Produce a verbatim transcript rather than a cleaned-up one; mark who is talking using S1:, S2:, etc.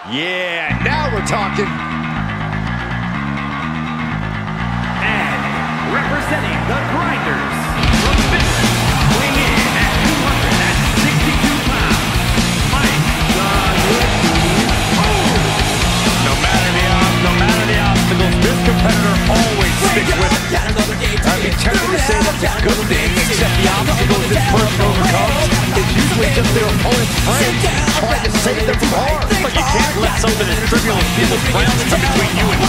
S1: Yeah, now we're talking.
S2: And representing the Grinders from Finland, weighing in at two hundred sixty-two pounds, Mike
S1: No matter the odds, no matter the obstacles, this competitor always sticks with it. I'd be tempted to say that's a good thing, except the obstacles this person overcomes is usually just their opponent's friend trying to save them from harm.
S2: But you can't let something as trivial as people's friends come between you and